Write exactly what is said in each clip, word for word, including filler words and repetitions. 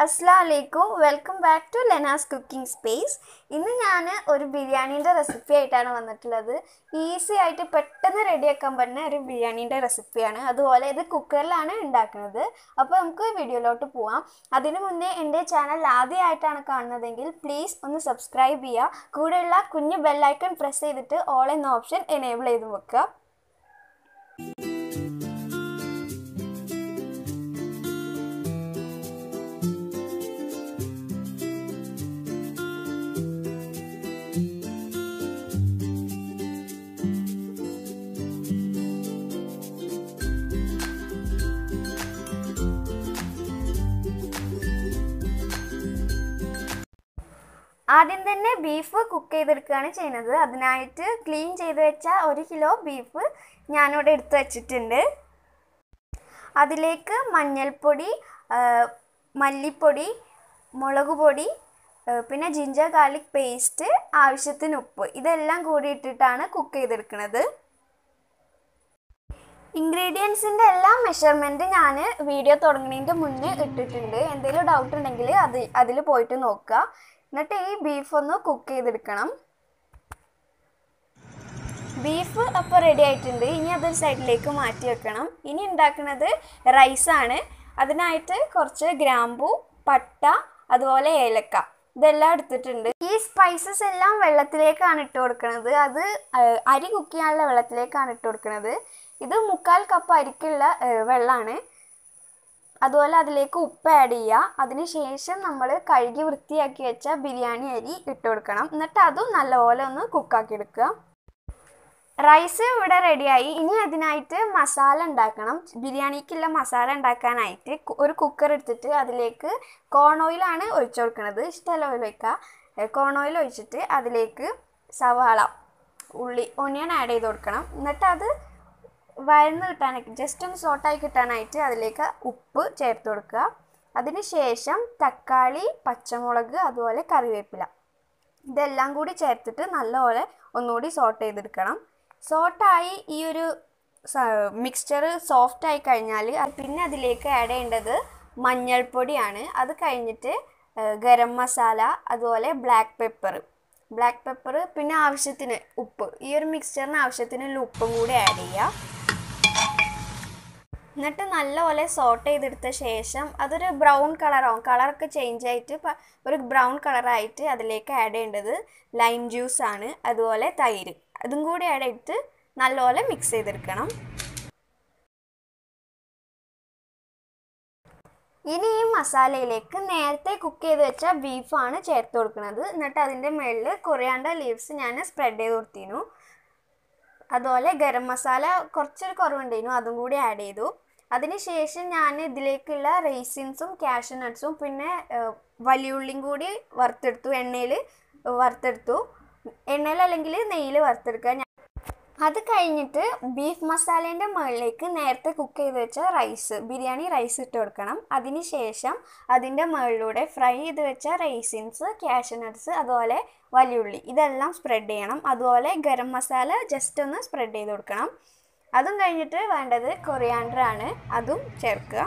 Assalamualaikum, welcome back to Lena's Cooking Space. ഇന്ന് ഞാൻ ഒരു ബിരിയാണിയുടെ റെസിപ്പി ആയിട്ടാണ് വന്നിട്ടുള്ളത്. ഈസി ആയിട്ട് പെട്ടെന്ന് റെഡിയാക്കാൻ പറ്റുന്ന ഒരു ബിരിയാണിയുടെ റെസിപ്പിയാണ്. അതുപോലെ ഇത് കുക്കറിലാണ് ഉണ്ടാക്കുന്നത്. അപ്പോൾ നമുക്ക് വീഡിയോയിലോട്ട് പോവാം. അതിനു മുന്നേ എൻ്റെ ചാനൽ ആദ്യമായിട്ടാണ് കാണുന്നതെങ്കിൽ പ്ലീസ് ഒന്ന് സബ്സ്ക്രൈബ് ചെയ്യുക. കൂടെയുള്ള കുഞ്ഞു ബെൽ ഐക്കൺ പ്രസ് ചെയ്തിട്ട് ഓൾ എന്ന ഓപ്ഷൻ എനേബിൾ ചെയ്ത് വെക്കുക. ആദ്യം തന്നെ ബീഫ് കുക്ക് ചെയ്തെടുക്കുകയാണ് ചെയ്യുന്നത്. അതിനായിട്ട് ക്ലീൻ ചെയ്ത് വെച്ച ഒരു കിലോ ബീഫ് ഞാനിവിടെ എടുത്ത് വച്ചിട്ടുണ്ട്. അതിലേക്ക് മഞ്ഞൾപ്പൊടി, മല്ലിപ്പൊടി, മുളക് പൊടി, പിന്നെ ജിഞ്ചർ ഗാർലിക് പേസ്റ്റ്, ആവശ്യത്തിന് ഉപ്പ്, ഇതെല്ലാം കൂടി ഇട്ടിട്ടാണ് കുക്ക് ചെയ്തെടുക്കുന്നത്. ഇൻഗ്രീഡിയൻസിൻ്റെ എല്ലാ മെഷർമെൻറ്റ് ഞാൻ വീഡിയോ തുടങ്ങുന്നതിൻ്റെ മുന്നേ ഇട്ടിട്ടുണ്ട്. എന്തെങ്കിലും ഡൗട്ട് ഉണ്ടെങ്കിൽ അത് അതിൽ പോയിട്ട് നോക്കുക. എന്നിട്ട് ഈ ബീഫ് ഒന്ന് കുക്ക് ചെയ്തെടുക്കണം. ബീഫ് അപ്പോൾ റെഡി ആയിട്ടുണ്ട്. ഇനി അതൊരു സൈഡിലേക്ക് മാറ്റി വെക്കണം. ഇനി ഉണ്ടാക്കുന്നത് റൈസാണ്. അതിനായിട്ട് കുറച്ച് ഗ്രാമ്പൂ, പട്ട, അതുപോലെ ഏലക്ക, ഇതെല്ലാം എടുത്തിട്ടുണ്ട്. ഈ സ്പൈസസ് എല്ലാം വെള്ളത്തിലേക്കാണ് ഇട്ട് കൊടുക്കുന്നത്. അത് അരി കുക്ക് ചെയ്യാനുള്ള വെള്ളത്തിലേക്കാണ് ഇട്ട് കൊടുക്കുന്നത്. ഇത് മുക്കാൽ കപ്പ് അരിക്കുള്ള വെള്ളമാണ്. അതുപോലെ അതിലേക്ക് ഉപ്പ് ആഡ് ചെയ്യുക. അതിന് ശേഷം നമ്മൾ കഴുകി വൃത്തിയാക്കി വെച്ച ബിരിയാണി അരി ഇട്ട് കൊടുക്കണം. എന്നിട്ട് അതും നല്ലപോലെ ഒന്ന് കുക്കാക്കി എടുക്കുക. റൈസ് ഇവിടെ റെഡിയായി. ഇനി അതിനായിട്ട് മസാല ഉണ്ടാക്കണം. ബിരിയാണിക്കുള്ള മസാല ഉണ്ടാക്കാനായിട്ട് ഒരു കുക്കർ എടുത്തിട്ട് അതിലേക്ക് കോൺ ഓയിലാണ് ഒഴിച്ചു കൊടുക്കുന്നത്. ഇഷ്ടമല്ല ഓയിൽ വയ്ക്കുക. കോൺ ഓയിൽ ഒഴിച്ചിട്ട് അതിലേക്ക് സവാള, ഉള്ളി, ഒനിയൻ ആഡ് ചെയ്ത് കൊടുക്കണം. എന്നിട്ട് അത് വഴന്ന് കിട്ടാനായിട്ട് ജസ്റ്റ് ഒന്ന് സോട്ടായി കിട്ടാനായിട്ട് അതിലേക്ക് ഉപ്പ് ചേർത്ത് കൊടുക്കുക. അതിന് ശേഷം തക്കാളി, പച്ചമുളക്, അതുപോലെ കറിവേപ്പില, ഇതെല്ലാം കൂടി ചേർത്തിട്ട് നല്ലപോലെ ഒന്നുകൂടി സോട്ട് ചെയ്തെടുക്കണം. സോട്ടായി ഈ ഒരു മിക്സ്ചർ സോഫ്റ്റായി കഴിഞ്ഞാൽ പിന്നെ അതിലേക്ക് ആഡ് ചെയ്യേണ്ടത് മഞ്ഞൾപ്പൊടിയാണ്. അത് കഴിഞ്ഞിട്ട് ഗരം മസാല, അതുപോലെ ബ്ലാക്ക് പെപ്പർ ബ്ലാക്ക് പെപ്പർ പിന്നെ ആവശ്യത്തിന് ഉപ്പ്. ഈ ഒരു മിക്സ്ചറിന് ആവശ്യത്തിനുള്ള ഉപ്പും കൂടി ആഡ് ചെയ്യുക. എന്നിട്ട് നല്ലപോലെ സോട്ട് ചെയ്തെടുത്ത ശേഷം അതൊരു ബ്രൗൺ കളറാവും. കളറൊക്കെ ചേഞ്ച് ആയിട്ട് ഒരു ബ്രൗൺ കളറായിട്ട് അതിലേക്ക് ആഡ് ചെയ്യേണ്ടത് ലൈം ജ്യൂസാണ്. അതുപോലെ തൈര്, അതും കൂടി ആഡ് ചെയ്തിട്ട് നല്ലപോലെ മിക്സ് ചെയ്തെടുക്കണം. ഇനി ഈ മസാലയിലേക്ക് നേരത്തെ കുക്ക് ചെയ്ത് വെച്ച ബീഫാണ് ചേർത്ത് കൊടുക്കുന്നത്. എന്നിട്ട് അതിൻ്റെ മുകളിൽ കൊറിയാണ്ടർ ലീവ്സ് ഞാൻ സ്പ്രെഡ് ചെയ്ത് കൊടുത്തിരുന്നു. അതുപോലെ ഗരം മസാല കുറച്ചൊരു കുറവുണ്ടായിരുന്നു, അതും കൂടി ആഡ് ചെയ്തു. അതിനുശേഷം ഞാൻ ഇതിലേക്കുള്ള റൈസിൻസും കാഷ്യൂ നട്ട്സും പിന്നെ വലിയുള്ളിയും കൂടി വറുത്തെടുത്തു. എണ്ണയിൽ വറുത്തെടുത്തു. എണ്ണയിൽ അല്ലെങ്കിൽ നെയ്യിൽ വറുത്തെടുക്കുക. അത് കഴിഞ്ഞിട്ട് ബീഫ് മസാലേൻ്റെ മുകളിലേക്ക് നേരത്തെ കുക്ക് ചെയ്ത് വെച്ച റൈസ്, ബിരിയാണി റൈസ് ഇട്ട് കൊടുക്കണം. അതിന് ശേഷം അതിൻ്റെ മുകളിലൂടെ ഫ്രൈ ചെയ്ത് വെച്ച റൈസിൻസ്, കാഷ്യൂ നട്ട്സ്, അതുപോലെ വലിയുള്ളി, ഇതെല്ലാം സ്പ്രെഡ് ചെയ്യണം. അതുപോലെ ഗരം മസാല ജസ്റ്റ് ഒന്ന് സ്പ്രെഡ് ചെയ്ത് കൊടുക്കണം. അതും കഴിഞ്ഞിട്ട് വേണ്ടത് കൊറിയാണ്ടർ ആണ്, അതും ചേർക്കുക.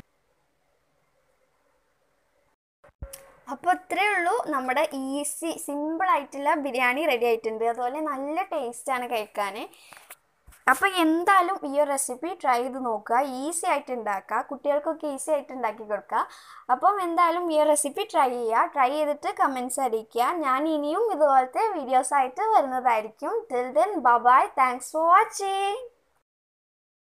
അപ്പോൾ ഇത്രയേ ഉള്ളൂ, നമ്മുടെ ഈസി സിമ്പിളായിട്ടുള്ള ബിരിയാണി റെഡി ആയിട്ടുണ്ട്. അതുപോലെ നല്ല ടേസ്റ്റാണ് കഴിക്കാൻ. അപ്പോൾ എന്തായാലും ഈ ഒരു റെസിപ്പി ട്രൈ ചെയ്ത് നോക്കുക. ഈസി ആയിട്ട് ഉണ്ടാക്കുക. കുട്ടികൾക്കൊക്കെ ഈസി ആയിട്ട് ഉണ്ടാക്കി കൊടുക്കുക. അപ്പം എന്തായാലും ഈ ഒരു റെസിപ്പി ട്രൈ ചെയ്യുക. ട്രൈ ചെയ്തിട്ട് കമൻറ്റ്സ് അറിയിക്കുക. ഞാൻ ഇനിയും ഇതുപോലത്തെ വീഡിയോസായിട്ട് വരുന്നതായിരിക്കും. Till then bye bye. Thanks for watching.